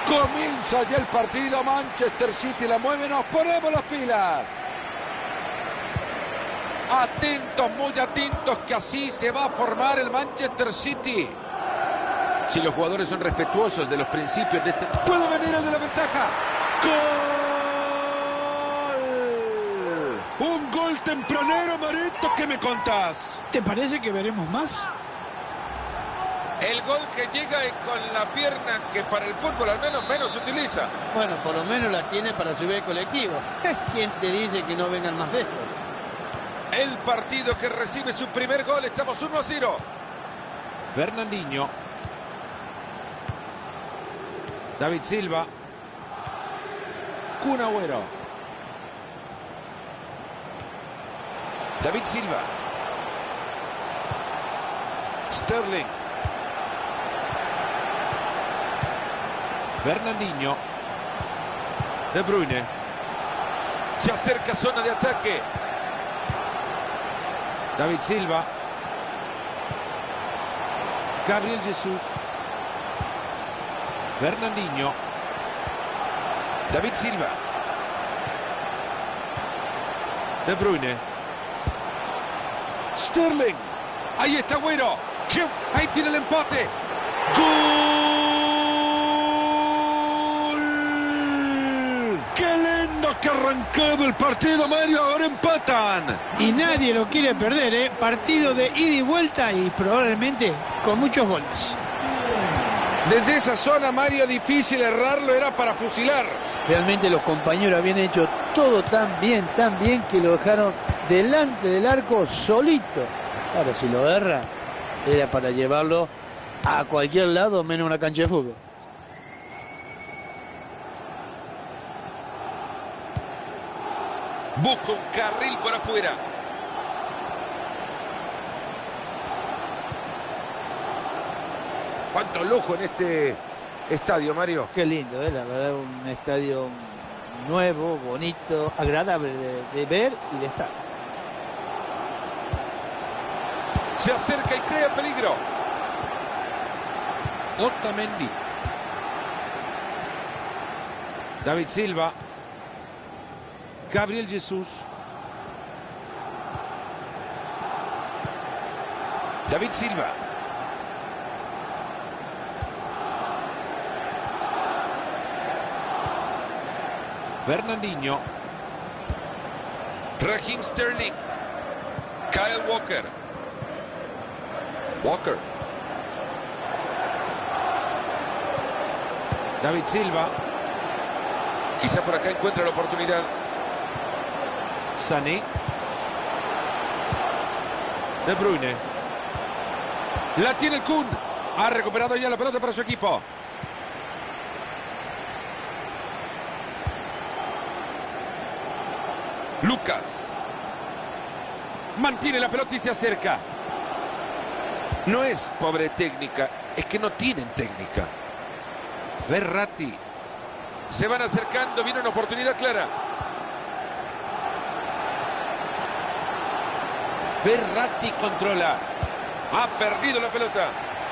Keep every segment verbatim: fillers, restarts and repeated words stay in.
Comienza ya el partido. Manchester City la mueve. Nos ponemos las pilas. Atentos, muy atentos, que así se va a formar el Manchester City. Si los jugadores son respetuosos de los principios de este... ¡Puede venir el de la ventaja! ¡Gol! Un gol tempranero, Marito. ¿Qué me contás? ¿Te parece que veremos más? El gol que llega con la pierna que para el fútbol al menos menos se utiliza. Bueno, por lo menos la tiene para subir el colectivo. ¿Quién te dice que no vengan más de estos? El partido que recibe su primer gol. Estamos uno a cero. Fernandinho. David Silva. Kun Agüero. David Silva. Sterling. Fernandinho. De Bruyne. Se acerca zona de ataque. David Silva. Gabriel Jesús. Fernandinho. David Silva. De Bruyne. Sterling. Ahí está Agüero. Ahí tiene el empate. ¡Gol! ¡Qué lindo que ha arrancado el partido, Mario! Ahora empatan. Y nadie lo quiere perder, ¿eh? Partido de ida y vuelta y probablemente con muchos goles. Desde esa zona, Mario, difícil errarlo, era para fusilar. Realmente los compañeros habían hecho todo tan bien, tan bien que lo dejaron delante del arco solito. Ahora, si lo erra, era para llevarlo a cualquier lado menos una cancha de fútbol. Busca un carril por afuera. Cuánto lujo en este estadio, Mario. Qué lindo, ¿eh? La verdad, un estadio nuevo, bonito, agradable de, de ver y de estar. Se acerca y crea peligro. Otamendi. David Silva. Gabriel Jesús. David Silva. Fernandinho. Raheem Sterling. Kyle Walker. Walker. David Silva. Quizá por acá encuentre la oportunidad. Sané. De Bruyne. La tiene Kun. Ha recuperado ya la pelota para su equipo. Lucas. Mantiene la pelota y se acerca. No es pobre técnica, es que no tienen técnica. Verratti. Se van acercando, viene una oportunidad clara. Verratti controla. Ha perdido la pelota.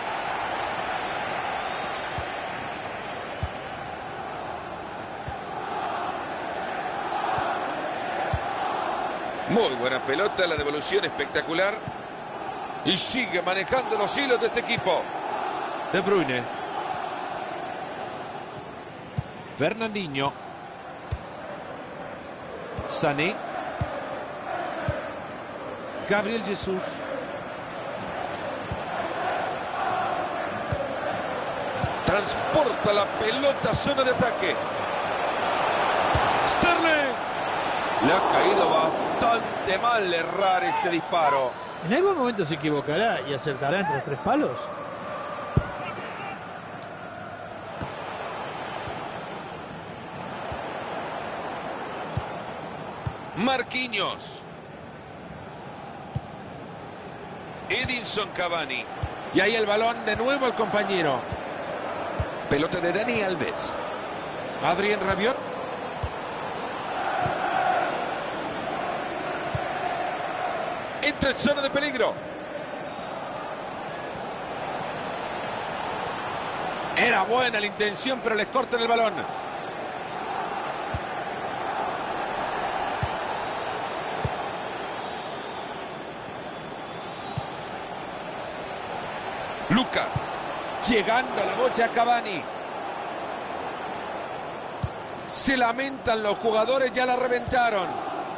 Muy buena pelota, la devolución espectacular. Y sigue manejando los hilos de este equipo. De Bruyne. Fernandinho. Sané. Gabriel Jesús. Transporta la pelota a zona de ataque. Sterling. Le ha caído bastante mal errar ese disparo. ¿En algún momento se equivocará y acertará entre los tres palos? Marquinhos. Edinson Cavani. Y ahí el balón de nuevo al compañero. Pelota de Dani Alves. Adrien Rabiot. Entra en zona de peligro. Era buena la intención, pero les cortan el balón. Lucas, llegando a la bocha a Cavani. Se lamentan los jugadores, ya la reventaron.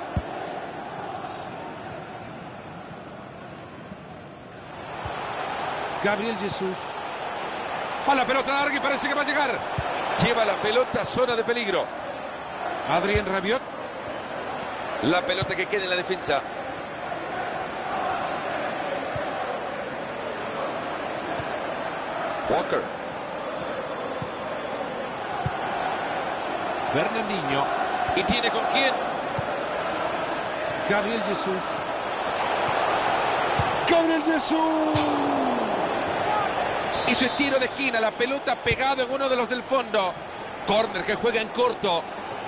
Gabriel Jesús. A la pelota larga y parece que va a llegar. Lleva la pelota a zona de peligro. Adrien Rabiot. La pelota que queda en la defensa. Walker. Fernandinho. ¿Y tiene con quién? Gabriel Jesús. Gabriel Jesús. Hizo el tiro de esquina. La pelota pegada en uno de los del fondo. Corner que juega en corto.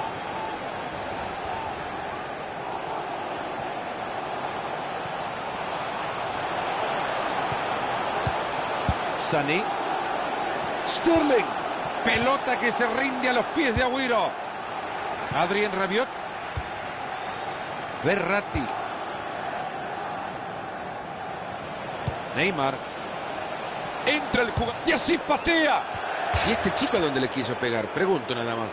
Sané. Sterling. Pelota que se rinde a los pies de Agüero. Adrien Rabiot. Verratti. Neymar. Entra el jugador. Y así patea. ¿Y este chico a dónde le quiso pegar? Pregunto nada más.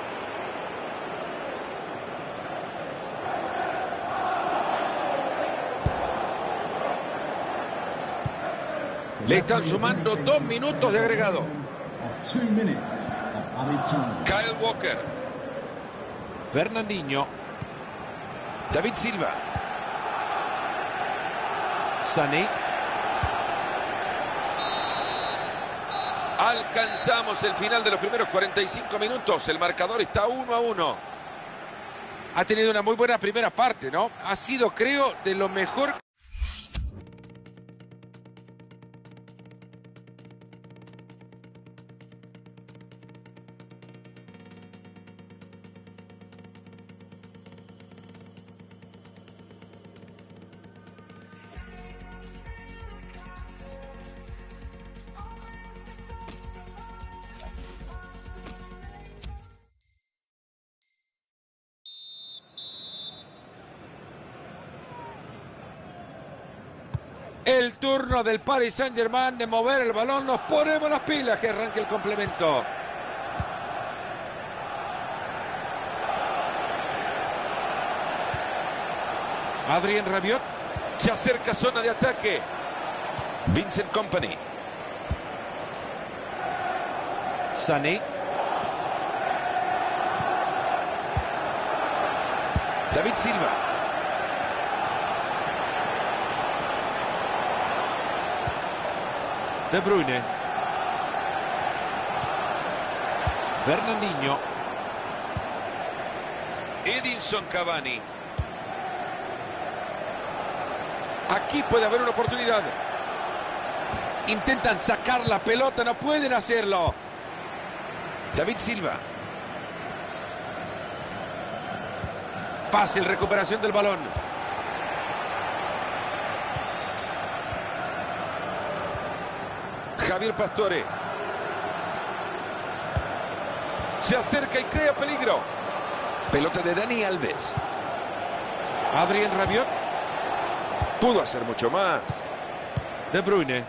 Le están sumando dos minutos de agregado. Kyle Walker. Fernandinho. David Silva. Sané. Alcanzamos el final de los primeros cuarenta y cinco minutos. El marcador está uno a uno. Ha tenido una muy buena primera parte, ¿no? Ha sido, creo, de lo mejor. El turno del Paris Saint-Germain de mover el balón. Nos ponemos las pilas, que arranque el complemento. Adrien Rabiot. Se acerca zona de ataque. Vincent Kompany. Sané. David Silva. De Bruyne. Fernandinho. Edinson Cavani. Aquí puede haber una oportunidad. Intentan sacar la pelota, no pueden hacerlo. David Silva. Fácil recuperación del balón. Javier Pastore. Se acerca y crea peligro. Pelota de Dani Alves. Adrien Rabiot. Pudo hacer mucho más. De Bruyne.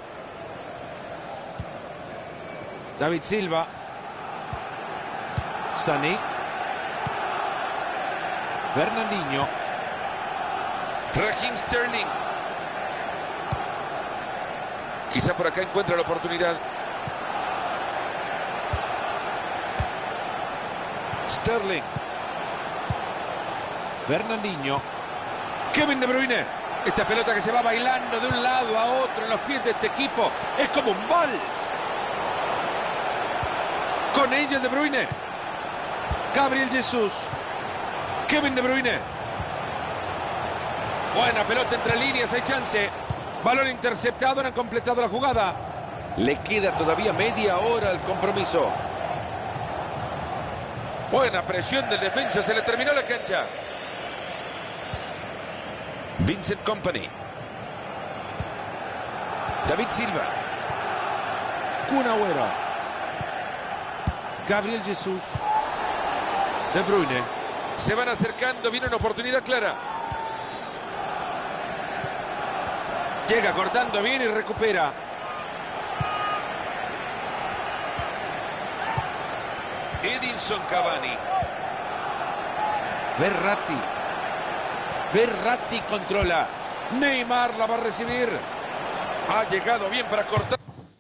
David Silva. Sané. Fernandinho. Raheem Sterling. Quizá por acá encuentra la oportunidad. Sterling. Fernandinho. Kevin De Bruyne. Esta pelota que se va bailando de un lado a otro en los pies de este equipo. Es como un vals. Con ella De Bruyne. Gabriel Jesús. Kevin De Bruyne. Buena pelota entre líneas, hay chance. Balón interceptado, no han completado la jugada. Le queda todavía media hora al compromiso. Buena presión del defensa, se le terminó la cancha. Vincent Kompany. David Silva. Kun Agüero. Gabriel Jesús. De Bruyne. Se van acercando, viene una oportunidad clara. Llega cortando bien y recupera. Edinson Cavani. Verratti. Verratti controla. Neymar la va a recibir. Ha llegado bien para cortar.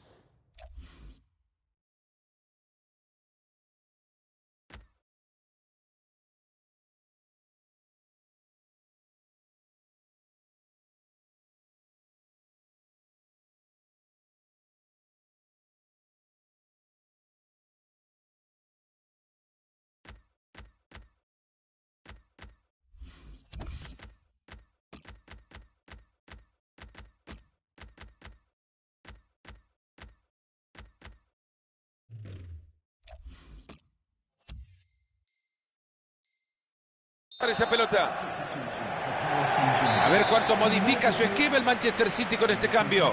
Esa pelota. A ver cuánto modifica su esquema el Manchester City con este cambio.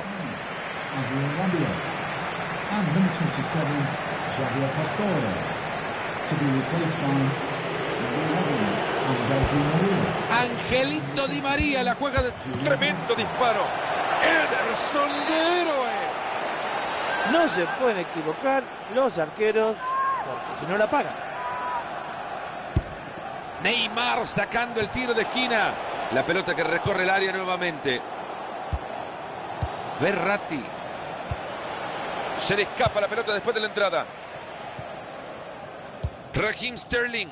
Angelito Di María la juega de tremendo disparo. Ederson, héroe. No se pueden equivocar los arqueros porque si no la pagan. Neymar sacando el tiro de esquina. La pelota que recorre el área nuevamente. Verratti. Se le escapa la pelota después de la entrada. Raheem Sterling.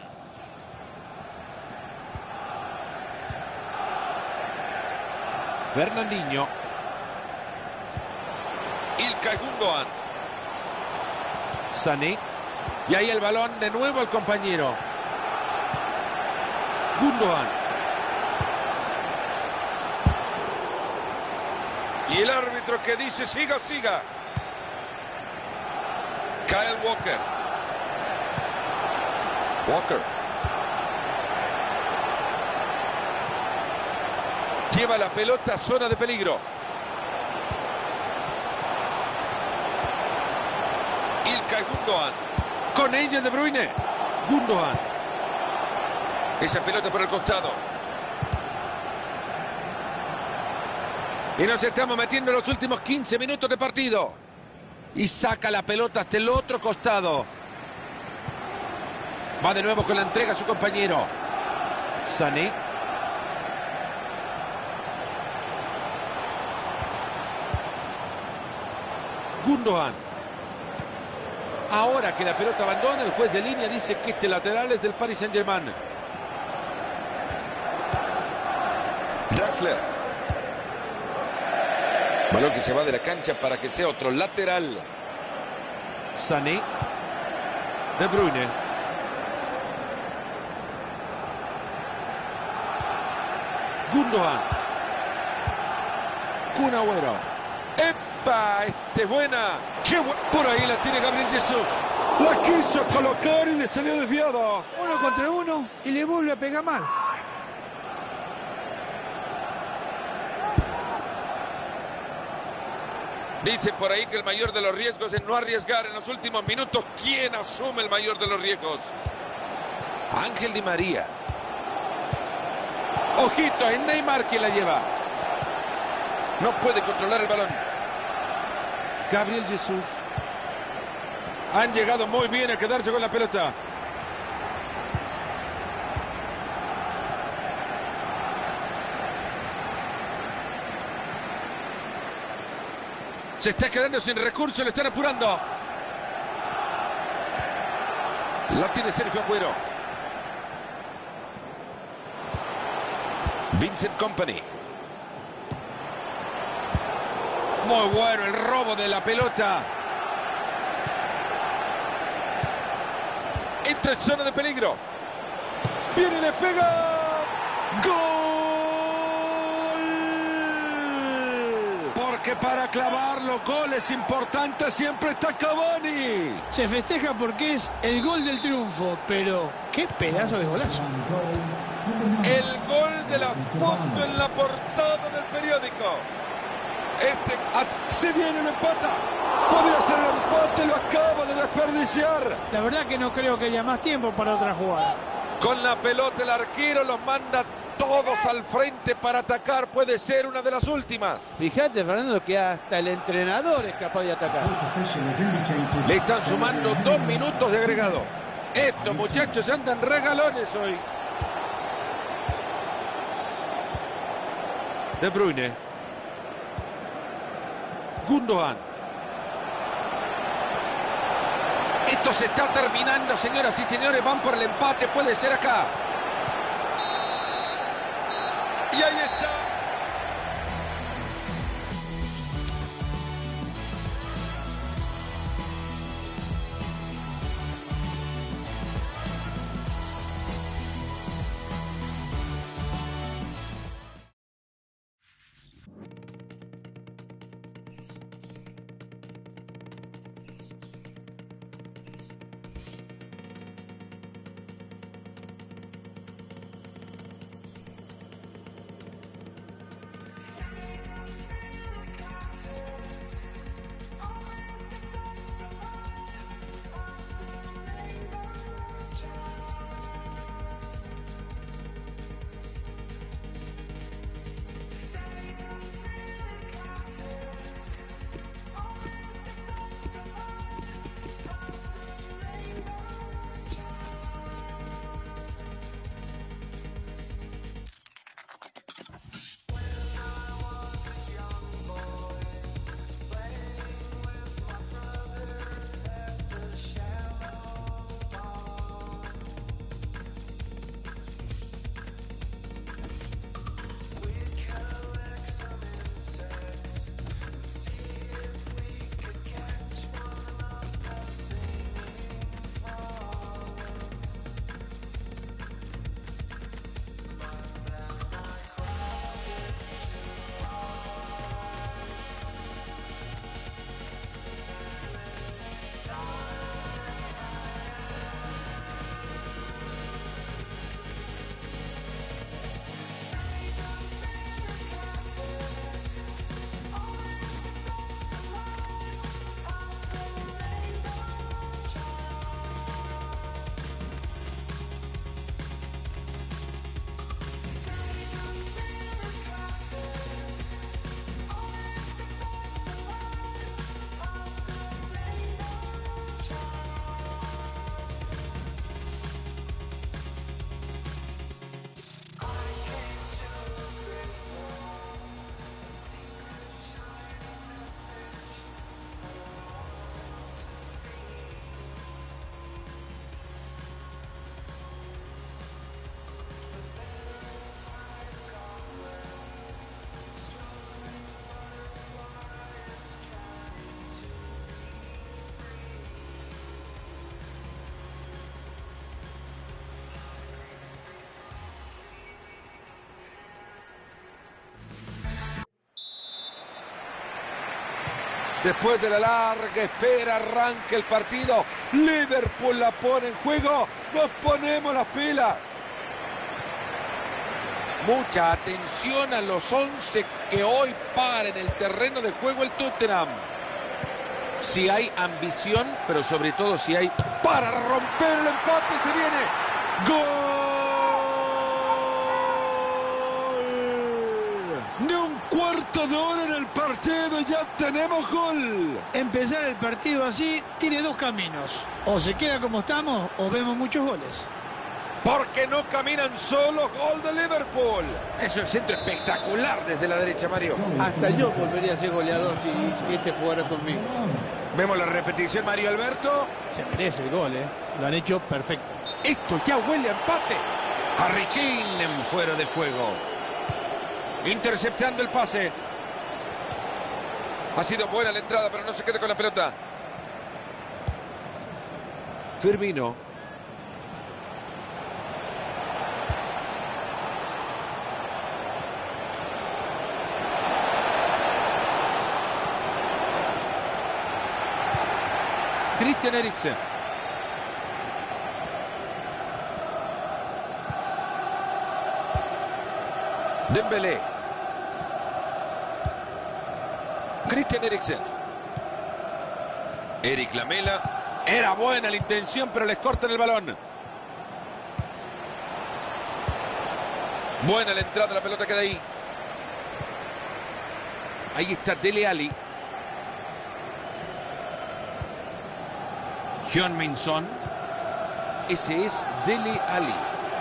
Fernandinho. Ilkay Gundogan. Sané. Y ahí el balón de nuevo al compañero. Gundogan. Y el árbitro que dice siga, siga. Kyle Walker. Walker. Lleva la pelota a zona de peligro. Ilkay Gundogan. Con ella De Bruyne. Gundogan. Esa pelota por el costado. Y nos estamos metiendo en los últimos quince minutos de partido. Y saca la pelota hasta el otro costado. Va de nuevo con la entrega a su compañero. Sané. Gundogan. Ahora que la pelota abandona, el juez de línea dice que este lateral es del Paris Saint-Germain. Draxler. Balón que se va de la cancha para que sea otro lateral. Sané. De Bruyne. Gundogan. Kun Agüero. ¡Epa! Este es buena. ¡Qué bu Por ahí la tiene Gabriel Jesús. La quiso colocar y le salió desviado. Uno contra uno y le vuelve a pegar mal. Dice por ahí que el mayor de los riesgos es no arriesgar en los últimos minutos. ¿Quién asume el mayor de los riesgos? Ángel Di María. Ojito, es Neymar quien la lleva. No puede controlar el balón. Gabriel Jesús. Han llegado muy bien a quedarse con la pelota. Se está quedando sin recursos, le están apurando. La tiene Sergio Agüero. Vincent Kompany. Muy bueno el robo de la pelota. Entra en zona de peligro. Viene y le pega. ¡Gol! Porque para clavar los goles importantes siempre está Cavani. Se festeja porque es el gol del triunfo, pero qué pedazo de golazo. El gol de la foto en la portada del periódico. Este, at- se viene un empate. Podría ser el empate, lo acaba de desperdiciar. La verdad que no creo que haya más tiempo para otra jugada. Con la pelota el arquero los manda todos al frente para atacar. Puede ser una de las últimas. Fíjate, Fernando, que hasta el entrenador es capaz de atacar. Le están sumando dos minutos de agregado. Estos muchachos andan regalones hoy. De Bruyne. Gundogan. Esto se está terminando, señoras y señores. Van por el empate. Puede ser acá. Y ahí está. Después de la larga espera, arranca el partido. Liverpool la pone en juego. Nos ponemos las pilas. Mucha atención a los once que hoy paran en el terreno de juego el Tottenham. Si hay ambición, pero sobre todo si hay para romper el empate, se viene. ¡Gol! De un cuarto de hora en el partido, ya tenemos gol. Empezar el partido así tiene dos caminos. O se queda como estamos o vemos muchos goles. Porque no caminan solos, gol de Liverpool. Es un centro espectacular desde la derecha, Mario. Hasta yo volvería a ser goleador si este jugara conmigo. Vemos la repetición, Mario Alberto. Se merece el gol, ¿eh? Lo han hecho perfecto. Esto ya huele a empate. Harry Kane en fuera de juego. Interceptando el pase. Ha sido buena la entrada, pero no se queda con la pelota. Firmino. Christian Eriksen. Dembélé. Christian Eriksen. Eric Lamela. Era buena la intención, pero les cortan el balón. Buena la entrada, la pelota queda ahí. Ahí está Dele Alli. Heung-min Son. Ese es Dele Alli.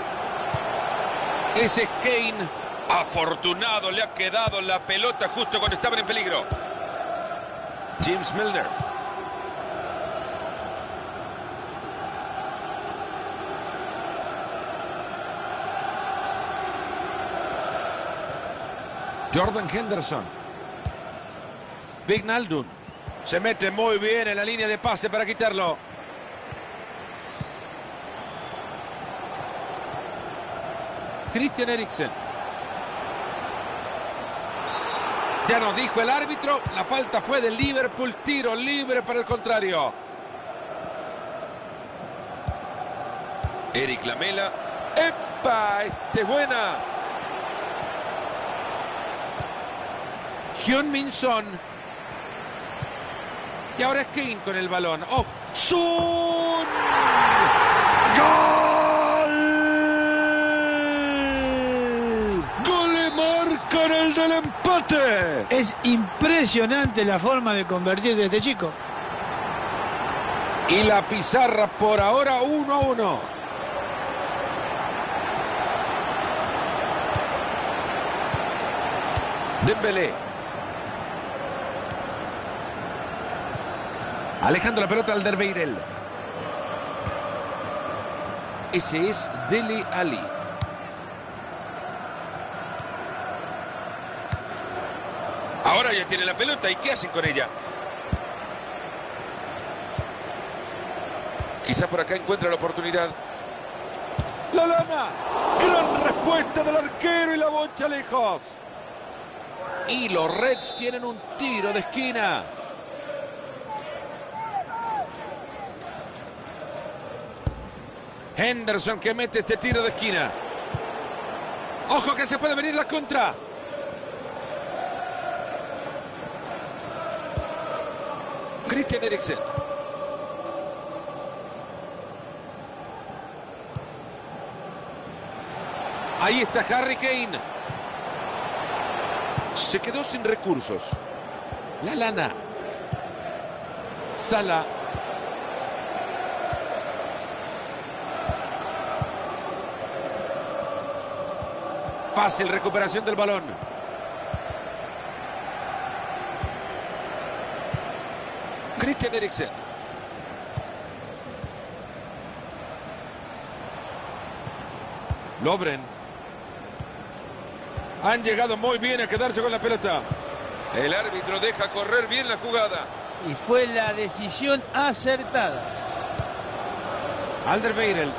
Ese es Kane. Afortunado, le ha quedado la pelota justo cuando estaban en peligro. James Milner. Jordan Henderson. Wijnaldum. Se mete muy bien en la línea de pase para quitarlo. Christian Eriksen. Ya nos dijo el árbitro, la falta fue del Liverpool, tiro libre para el contrario. Eric Lamela. ¡Epa! Este es buena. Heung-min Son. Y ahora es Kane con el balón. ¡Oh! ¡Son! ¡Gol! ¡Gol le marcan el del empate! Es impresionante la forma de convertir de este chico. Y la pizarra por ahora uno a uno. Dembélé. Alejando la pelota al Alderweireld. Ese es Dele Alli. Ahora ya tiene la pelota. ¿Y qué hacen con ella? Quizás por acá encuentra la oportunidad. ¡La lana! ¡Gran respuesta del arquero y la bocha lejos! Y los Reds tienen un tiro de esquina. Henderson que mete este tiro de esquina. ¡Ojo que se puede venir la contra! Christian Eriksen. Ahí está Harry Kane. Se quedó sin recursos. La lana. Salah. Fácil recuperación del balón. Christian Eriksen. Lovren. Han llegado muy bien a quedarse con la pelota. El árbitro deja correr bien la jugada. Y fue la decisión acertada. Alderweireld.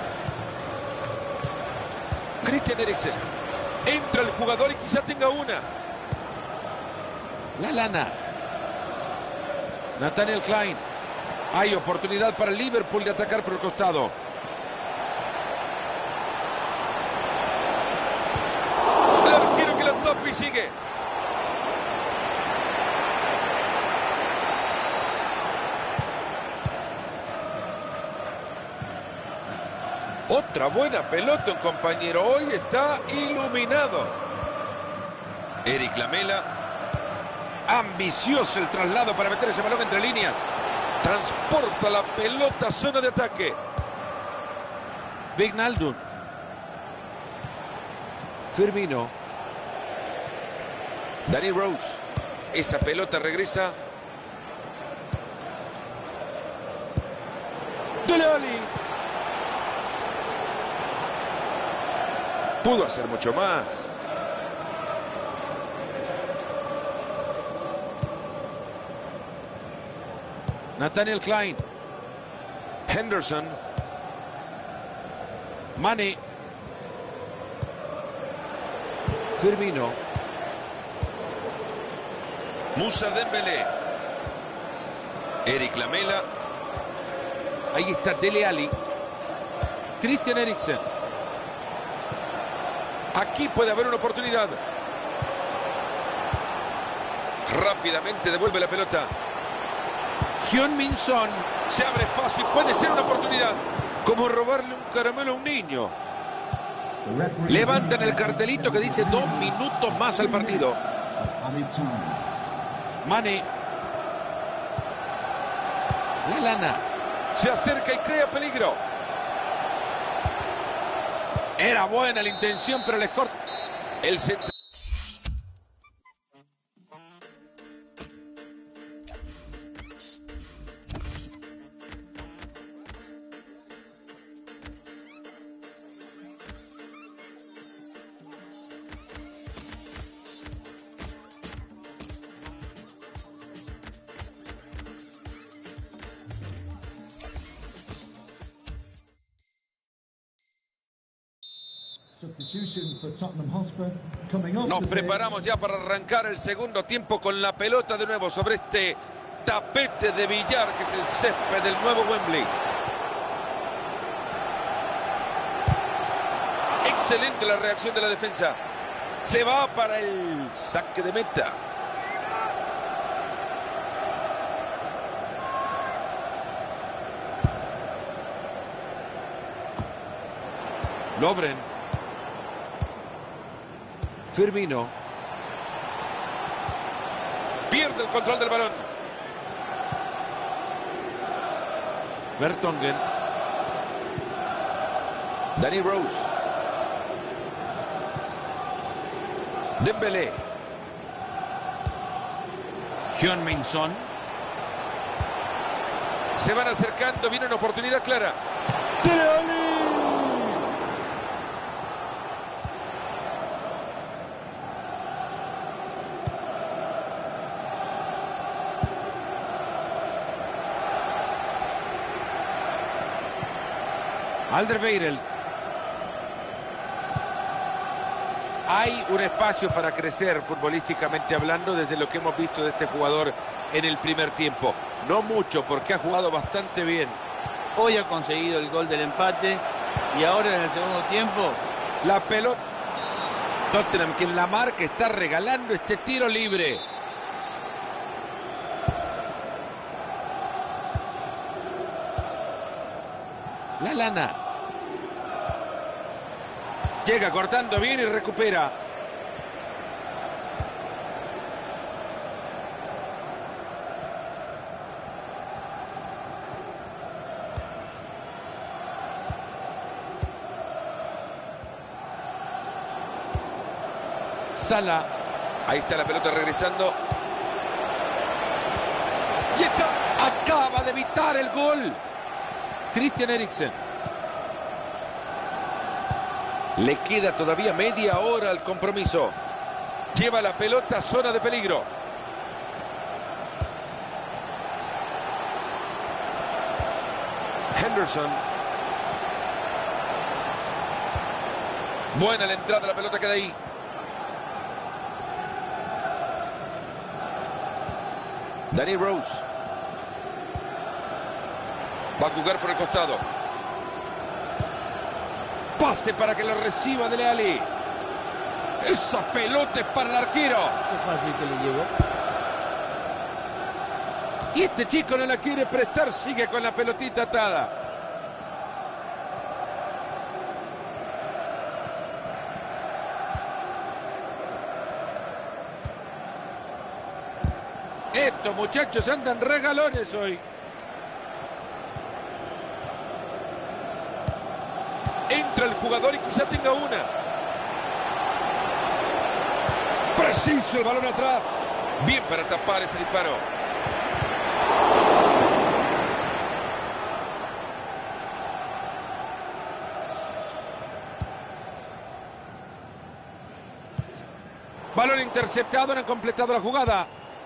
Christian Eriksen. Entra el jugador y quizá tenga una. La lana. Nathaniel Klein. Hay oportunidad para el Liverpool de atacar por el costado. El arquero que la topa y sigue. Otra buena pelota, un compañero. Hoy está iluminado. Eric Lamela. Ambicioso el traslado para meter ese balón entre líneas. Transporta la pelota a zona de ataque. Wijnaldum. Firmino. Danny Rose. Esa pelota regresa. Dele Alli. Pudo hacer mucho más. Nathaniel Klein. Henderson. Mane. Firmino. Moussa Dembélé. Eric Lamela. Ahí está Dele Alli. Christian Eriksen. Aquí puede haber una oportunidad. Rápidamente devuelve la pelota. Heung-min Son. Se abre espacio y puede ser una oportunidad. Como robarle un caramelo a un niño. Levantan el cartelito que dice dos minutos más al partido. Mane. Lallana. Se acerca y crea peligro. Era buena la intención, pero les corta. El centro. Nos preparamos ya para arrancar el segundo tiempo con la pelota de nuevo sobre este tapete de billar que es el césped del nuevo Wembley. Excelente la reacción de la defensa. Se va para el saque de meta. Lovren. Firmino. Pierde el control del balón. Vertonghen. Danny Rose. Dembélé. Heung-min Son. Se van acercando. Viene una oportunidad clara. Alderweireld. Hay un espacio para crecer futbolísticamente hablando desde lo que hemos visto de este jugador en el primer tiempo. No mucho porque ha jugado bastante bien. Hoy ha conseguido el gol del empate y ahora en el segundo tiempo la pelota. Tottenham que en la marca está regalando este tiro libre. Lallana. Llega cortando bien y recupera. Salah. Ahí está la pelota regresando. Y está. Acaba de evitar el gol. Christian Eriksen. Le queda todavía media hora al compromiso. Lleva la pelota a zona de peligro. Henderson. Buena la entrada, la pelota queda ahí. Danny Rose. Va a jugar por el costado. Pase para que lo reciba Dele Alli. Esa pelota es para el arquero. es fácil que le llegó. Y este chico no la quiere prestar, sigue con la pelotita atada. Estos muchachos andan regalones hoy. Entra el jugador y quizá tenga una. Preciso el balón atrás. Bien para tapar ese disparo. Balón interceptado, no han completado la jugada.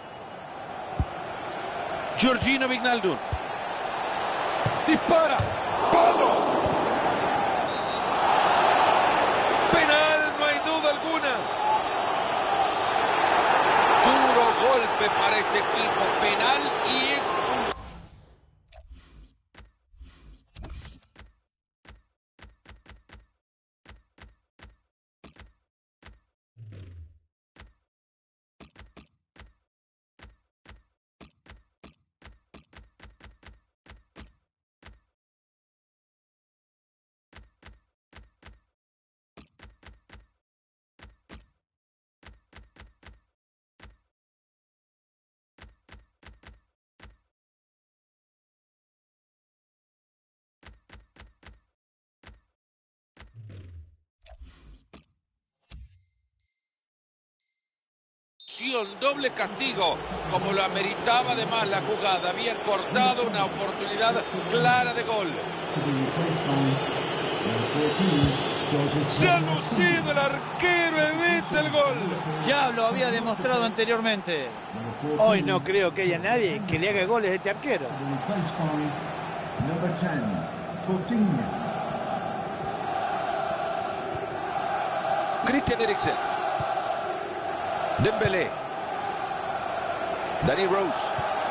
Georginio Wijnaldum. Dispara. ¡Palo! Penal, no hay duda alguna. Duro golpe para este equipo. Penal y expulsión. doble castigo, como lo ameritaba además la jugada. Habían cortado una oportunidad clara de gol. Se ha lucido el arquero, evita el gol. Ya lo había demostrado anteriormente. Hoy no creo que haya nadie que le haga goles a este arquero. Christian Eriksen. Dembélé. Danny Rose.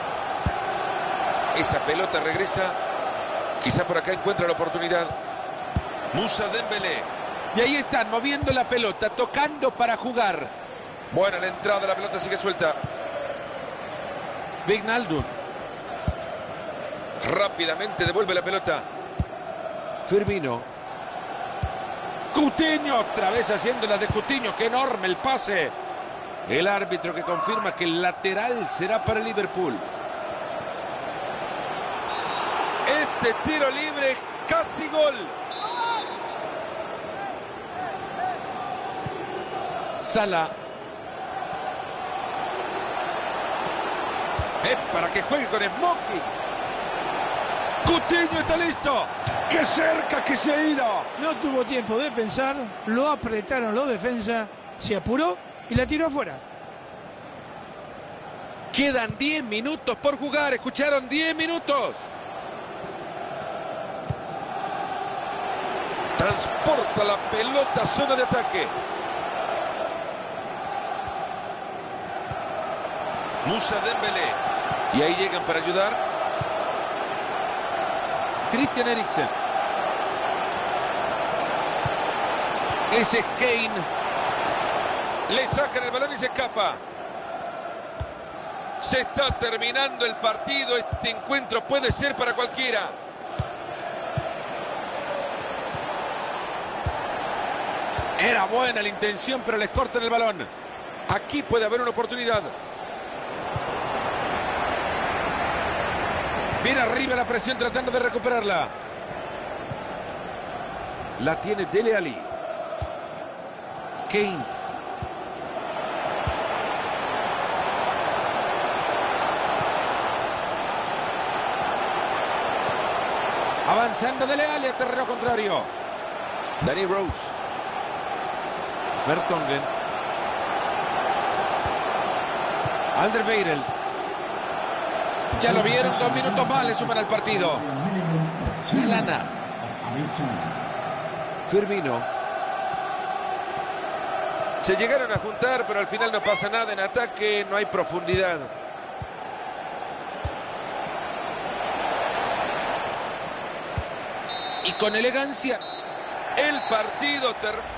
Esa pelota regresa. Quizá por acá encuentra la oportunidad. Moussa Dembélé. Y ahí están, moviendo la pelota, tocando para jugar. Buena la entrada, la pelota sigue suelta. Wijnaldum. Rápidamente devuelve la pelota. Firmino. Coutinho, otra vez haciendo la de Coutinho. Qué enorme el pase. El árbitro que confirma que el lateral será para Liverpool. Este tiro libre es casi gol. Salah. Es para que juegue con Smoking. Coutinho está listo. ¡Qué cerca que se ha ido! No tuvo tiempo de pensar, lo apretaron los defensas, se apuró y la tiró afuera. Quedan diez minutos por jugar, escucharon, diez minutos. Transporta la pelota a zona de ataque. Moussa Dembélé. Y ahí llegan para ayudar. Christian Eriksen. Ese es Kane. Le sacan el balón y se escapa. Se está terminando el partido. Este encuentro puede ser para cualquiera. Era buena la intención, pero les cortan el balón. Aquí puede haber una oportunidad. Viene arriba la presión tratando de recuperarla. La tiene Dele Alli. Kane. Avanzando Dele Alli a terreno contrario. Danny Rose. Vertonghen. Alderweireld. Ya lo vieron, dos minutos más le suman al partido. Lana. Firmino. Se llegaron a juntar, pero al final no pasa nada en ataque, no hay profundidad. Y con elegancia, el partido termina.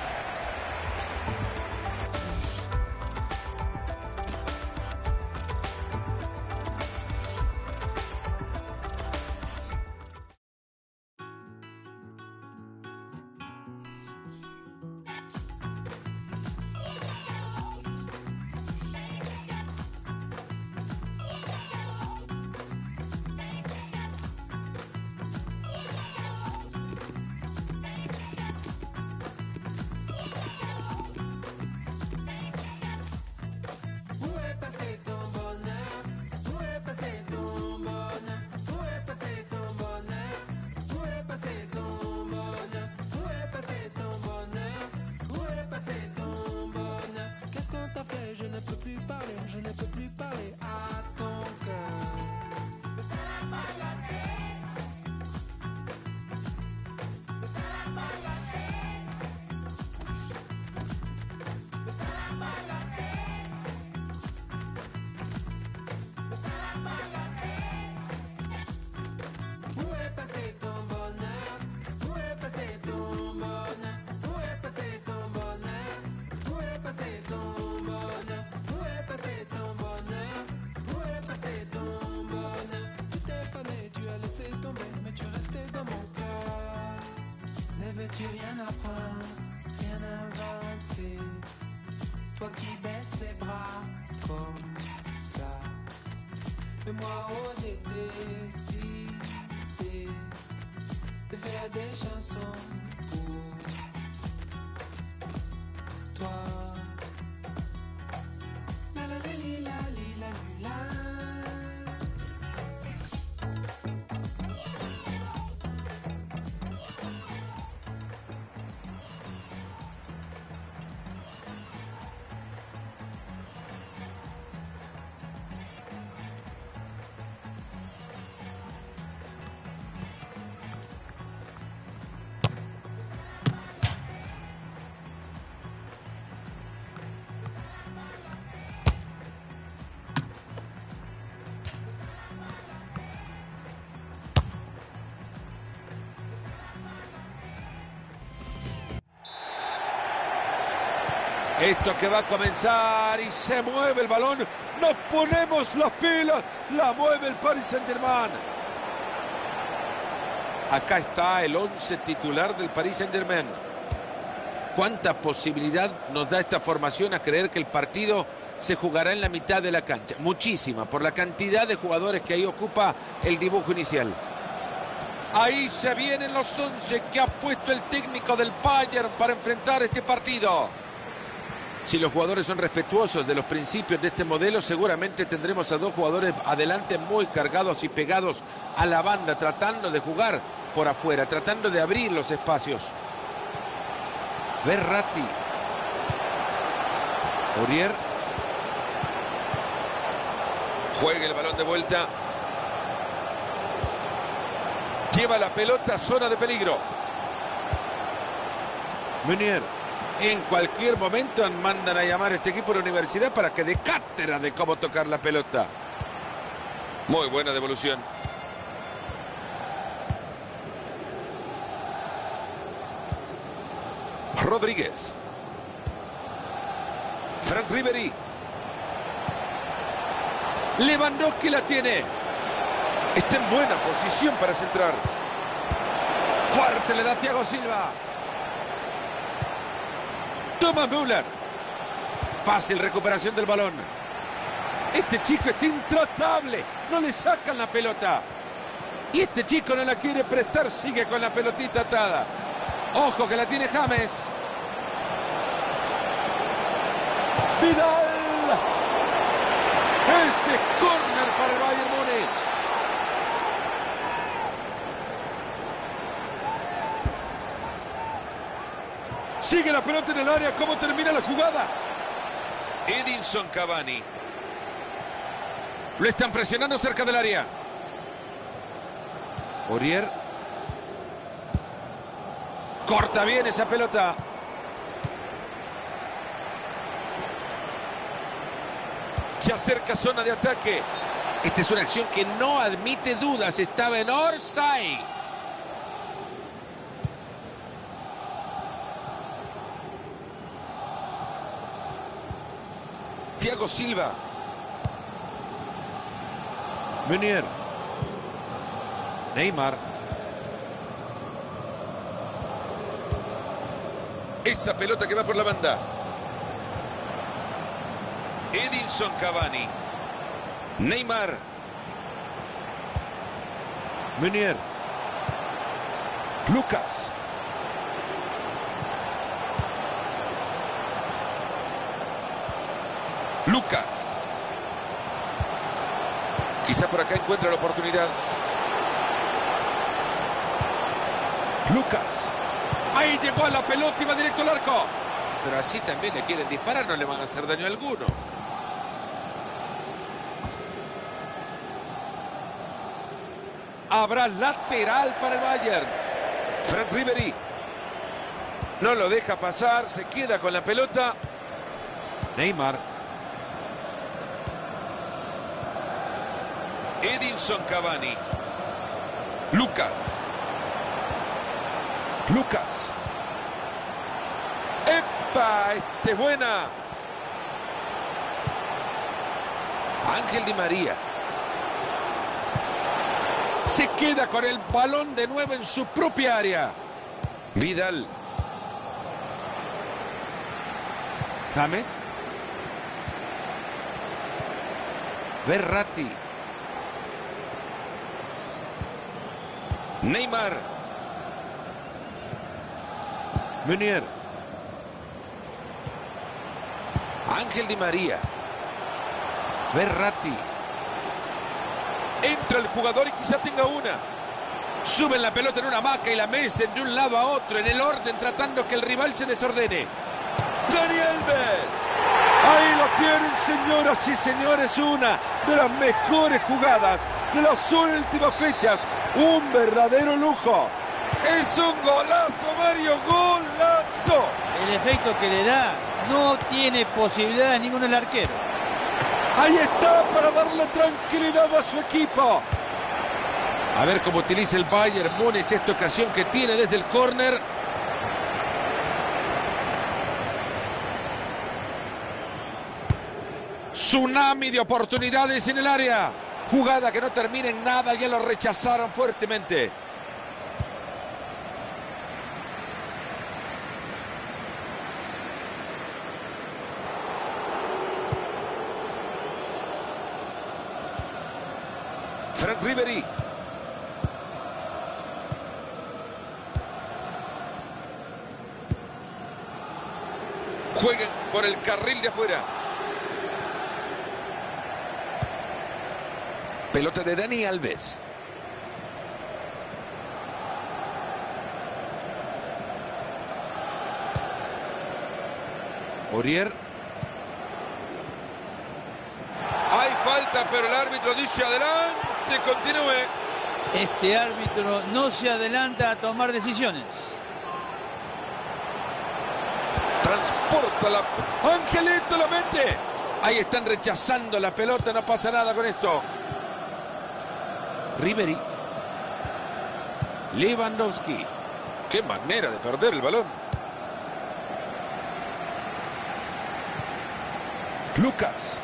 veux-tu rien apprendre, rien inventer? Toi qui baisses les bras comme ça. Mais moi, oh, j'ai décidé de faire des chansons pour toi. La la la Esto que va a comenzar y se mueve el balón. Nos ponemos las pilas. La mueve el Paris Saint-Germain. Acá está el once titular del Paris Saint-Germain. ¿Cuánta posibilidad nos da esta formación a creer que el partido se jugará en la mitad de la cancha? Muchísima, por la cantidad de jugadores que ahí ocupa el dibujo inicial. Ahí se vienen los once que ha puesto el técnico del Bayern para enfrentar este partido. Si los jugadores son respetuosos de los principios de este modelo, seguramente tendremos a dos jugadores adelante muy cargados y pegados a la banda, tratando de jugar por afuera, tratando de abrir los espacios. Verratti. Aurier. Juega el balón de vuelta. Lleva la pelota a zona de peligro. Meunier. En cualquier momento mandan a llamar a este equipo de la universidad para que dé cátedra de cómo tocar la pelota. Muy buena devolución. Rodríguez. Franck Ribéry. Lewandowski la tiene. Está en buena posición para centrar. Fuerte le da Thiago Silva. Thomas Müller. Fácil recuperación del balón. Este chico está intratable. No le sacan la pelota. Y este chico no la quiere prestar. Sigue con la pelotita atada. Ojo que la tiene James. Vidal. Ese es córner para el Bayern Múnich. Sigue la pelota en el área. ¿Cómo termina la jugada? Edinson Cavani. Lo están presionando cerca del área. Aurier. Corta bien esa pelota. Se acerca zona de ataque. Esta es una acción que no admite dudas. Estaba en offside. Thiago Silva. Meunier. Neymar. Esa pelota que va por la banda. Edinson Cavani. Neymar. Meunier. Lucas. Lucas. Quizá por acá encuentra la oportunidad. Lucas. Ahí llegó a la pelota y va directo al arco. Pero así también le quieren disparar, no le van a hacer daño alguno. Habrá lateral para el Bayern. Franck Ribéry. No lo deja pasar, se queda con la pelota. Neymar. Edinson Cavani. Lucas. Lucas. ¡Epa! Este es buena. Ángel Di María. Se queda con el balón de nuevo en su propia área. Vidal. James. Verratti. Neymar. Meunier. Ángel Di María. Verratti. Entra el jugador y quizá tenga una. Suben la pelota en una hamaca y la mecen de un lado a otro en el orden, tratando que el rival se desordene. Dani Alves. Ahí lo tienen, señoras y señores, una de las mejores jugadas de las últimas fechas. Un verdadero lujo. Es un golazo, Mario, golazo. El efecto que le da, no tiene posibilidad ninguno el arquero. Ahí está para darle tranquilidad a su equipo. A ver cómo utiliza el Bayern Múnich esta ocasión que tiene desde el córner. Tsunami de oportunidades en el área. Jugada que no termina en nada, ya lo rechazaron fuertemente. Frank Ribery. Juegan por el carril de afuera. Pelota de Dani Alves. Aurier. Hay falta, pero el árbitro dice adelante, continúe. Este árbitro no se adelanta a tomar decisiones. Transporta la... Angelito la mete. Ahí están rechazando la pelota, no pasa nada con esto. Ribery. Lewandowski. Qué manera de perder el balón. Lucas.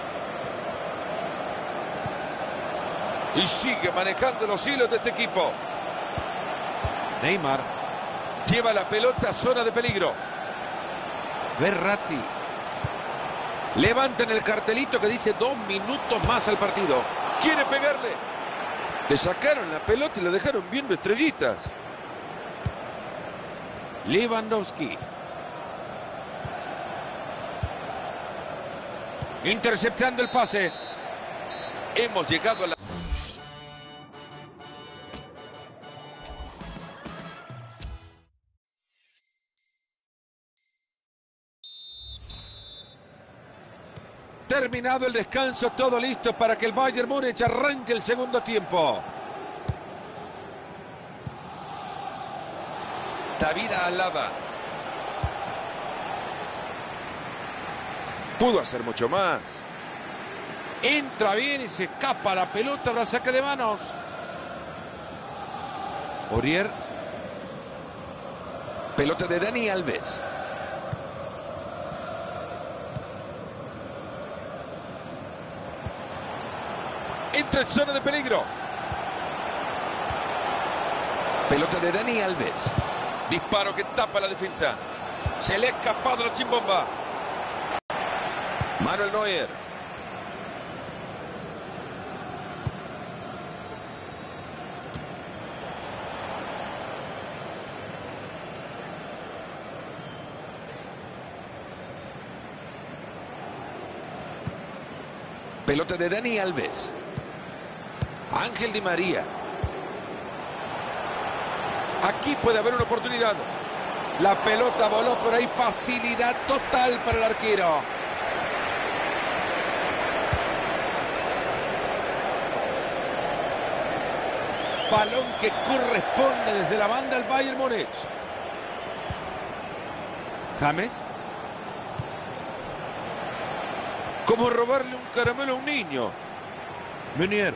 Y sigue manejando los hilos de este equipo. Neymar. Lleva la pelota a zona de peligro. Verratti. Levantan el cartelito que dice dos minutos más al partido. Quiere pegarle. Le sacaron la pelota y lo dejaron viendo estrellitas. Lewandowski. Interceptando el pase. Hemos llegado a la... Terminado el descanso, todo listo para que el Bayern Múnich arranque el segundo tiempo. David Alaba. Pudo hacer mucho más. Entra bien y se escapa la pelota, habrá saque de manos. Aurier. Pelota de Dani Alves. Entra en zona de peligro. Pelota de Dani Alves. Disparo que tapa la defensa. Se le ha escapado la chimbomba. Manuel Neuer. Pelota de Dani Alves. Ángel Di María. Aquí puede haber una oportunidad. La pelota voló por ahí. Facilidad total para el arquero. Balón que corresponde desde la banda al Bayern Múnich. James. Como robarle un caramelo a un niño. Meunier.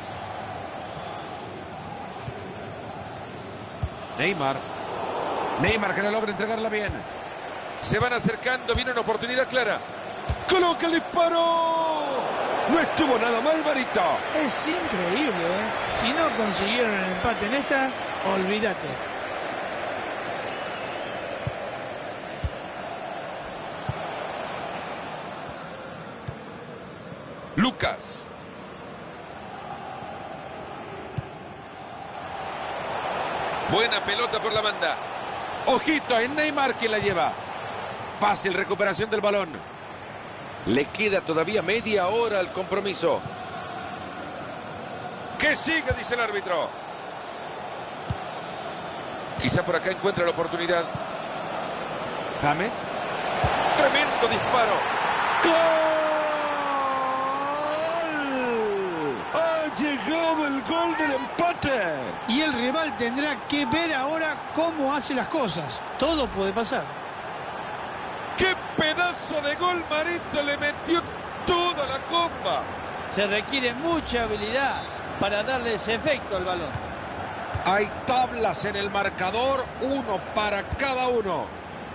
Neymar. Neymar que no logra entregarla bien. Se van acercando, viene una oportunidad clara. ¡Coloca el disparo! No estuvo nada mal, Marito. Es increíble, ¿eh? Si no consiguieron el empate en esta, olvídate. Lucas. Buena pelota por la banda. Ojito, es Neymar quien la lleva. Fácil recuperación del balón. Le queda todavía media hora al compromiso. ¡Que siga!, dice el árbitro. Quizá por acá encuentra la oportunidad. James. Tremendo disparo. ¡Gol! ¡Ha llegado el gol del empate! Y el rival tendrá que ver ahora cómo hace las cosas. Todo puede pasar. ¡Qué pedazo de gol, Marito! Le metió toda la copa. Se requiere mucha habilidad para darle ese efecto al balón. Hay tablas en el marcador, uno para cada uno.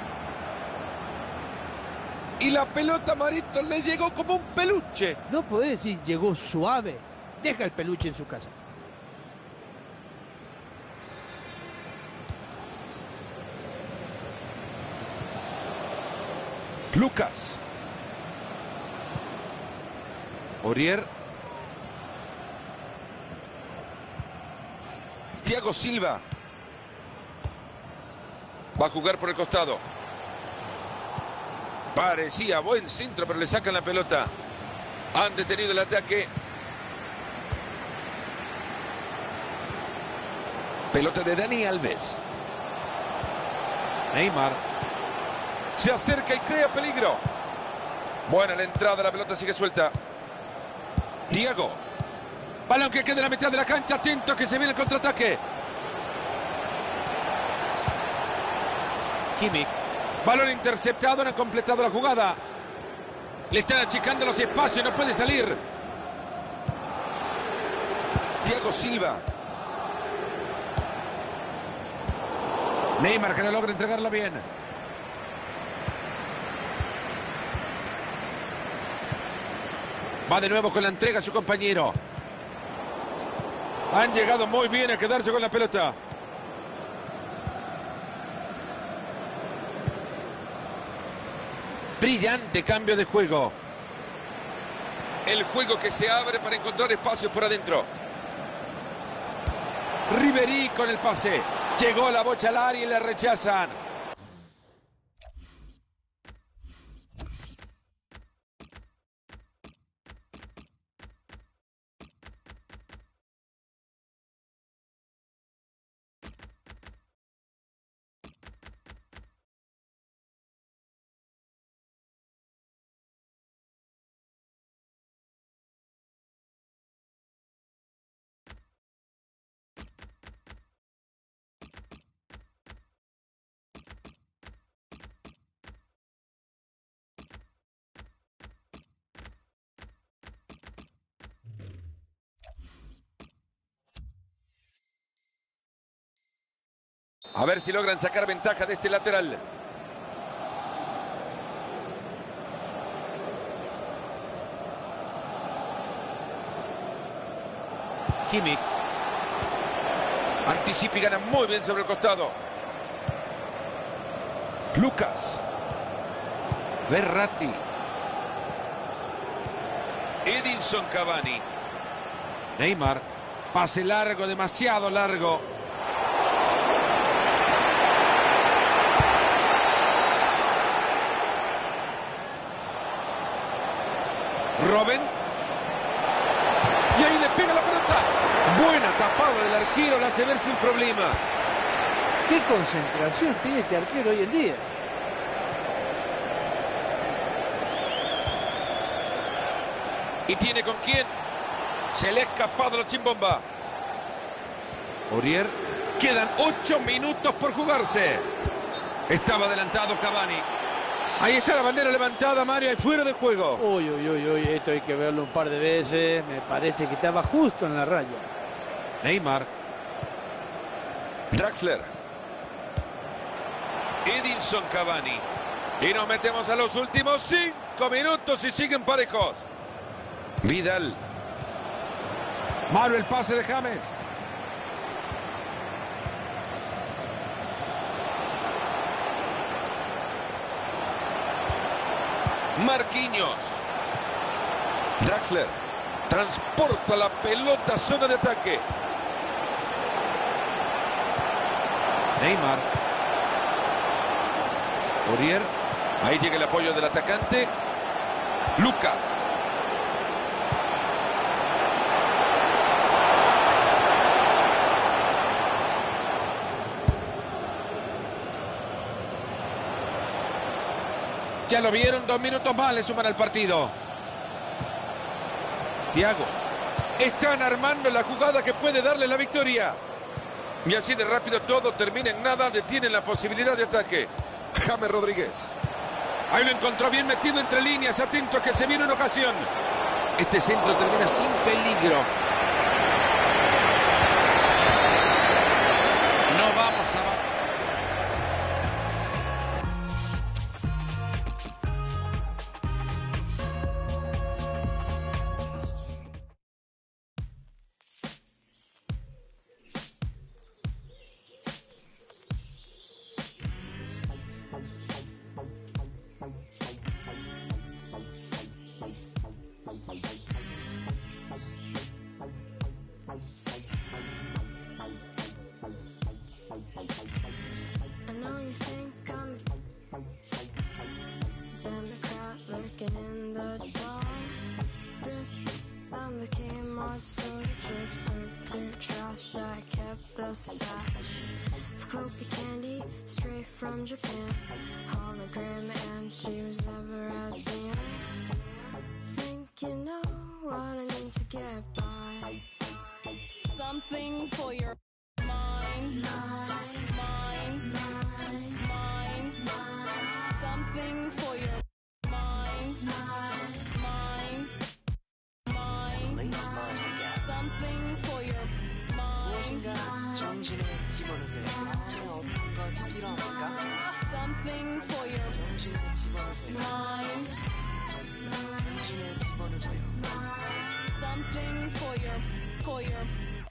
Y la pelota, Marito, le llegó como un peluche. No podés decir llegó suave. Deja el peluche en su casa. Lucas. Aurier. Thiago Silva. Va a jugar por el costado. Parecía buen centro, pero le sacan la pelota. Han detenido el ataque. Pelota de Dani Alves. Neymar. Se acerca y crea peligro. Buena la entrada, la pelota sigue suelta. Thiago. Balón que queda en la mitad de la cancha. Atento que se viene el contraataque. Kimmich. Balón interceptado, no ha completado la jugada. Le están achicando los espacios, no puede salir. Thiago Silva. Neymar que no logra entregarla bien. Va de nuevo con la entrega a su compañero. Han llegado muy bien a quedarse con la pelota. Brillante cambio de juego. El juego que se abre para encontrar espacios por adentro. Ribery con el pase. Llegó la bocha al área y la rechazan. A ver si logran sacar ventaja de este lateral. Kimmich. Anticipa y gana muy bien sobre el costado. Lucas. Verratti. Edinson Cavani. Neymar. Pase largo, demasiado largo. Robben. Y ahí le pega la pelota. Buena tapada del arquero, la hace ver sin problema. ¿Qué concentración tiene este arquero hoy en día? ¿Y tiene con quién? Se le ha escapado la chimbomba. Aurier. Quedan ocho minutos por jugarse. Estaba adelantado Cavani. Ahí está la bandera levantada, Mario, y fuera de juego. Uy, uy, uy, uy, esto hay que verlo un par de veces. Me parece que estaba justo en la raya. Neymar. Draxler. Edinson Cavani. Y nos metemos a los últimos cinco minutos y siguen parejos. Vidal. Malo el pase de James. Marquinhos. Draxler. Transporta la pelota a zona de ataque. Neymar. Aurier. Ahí llega el apoyo del atacante. Lucas. Ya lo vieron, dos minutos más le suman al partido. Thiago. Están armando la jugada que puede darle la victoria. Y así de rápido todo termina en nada. Detienen la posibilidad de ataque. James Rodríguez. Ahí lo encontró bien metido entre líneas. Atento a que se viene una ocasión. Este centro termina sin peligro. No vamos a... I know you think I'm Democrat lurking in the dark. This, I'm the Kmart soda jerk, served to trash. I kept the stash of coca candy straight from Japan. Hologram, and she was never as young. Think you know what I need to get by. Something for your mind, mind, mind, mind, mind, something for your mind, mind, mind, mind, something for your mind, 정신을 집어넣으세요. 마음에 어떤 것이 필요합니까? something for your 정신을 집어넣으세요. mind, 정신을 집어넣으세요. something for your, for your.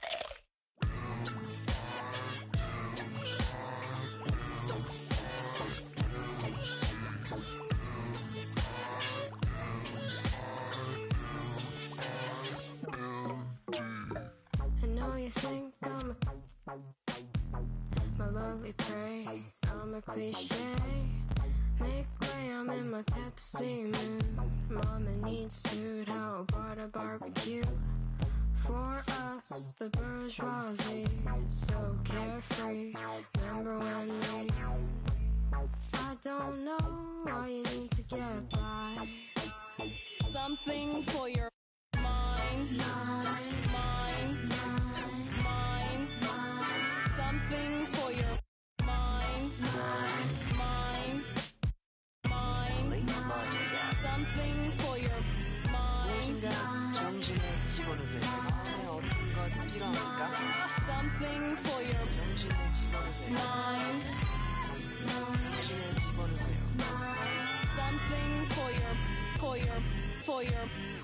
I know you think I'm a, my lovely prey, I'm a cliche. Make way, I'm in my Pepsi mood. Mama needs food, how about a barbecue? For us, the bourgeoisie, so carefree. Remember when we, I don't know all you need to get by. Something for your mind, mind, mind, mind, something for your mind, mind, mind, mind, something for your mind, 정신을 집어넣으세요. 마음에 어떤 것이 필요합니까? something for your 정신을 집어넣으세요. mind, 정신을 집어넣으세요. something for your, for your, for your.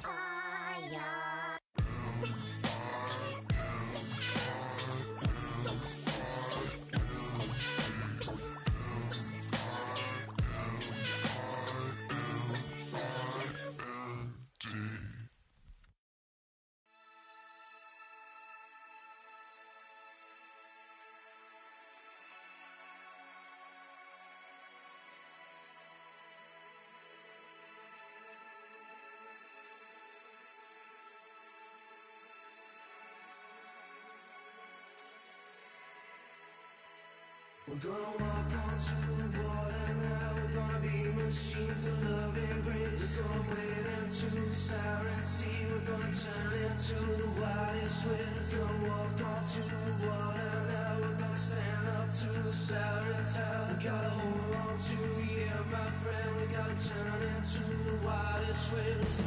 We're gonna walk onto the water now. We're gonna be machines of love and grace. We're gonna wade into the siren sea. We're gonna turn into the wildest waves. We're gonna walk onto the water now. We're gonna stand up to the sirens howl. We gotta hold on to the air, my friend. We gotta turn into the wildest waves.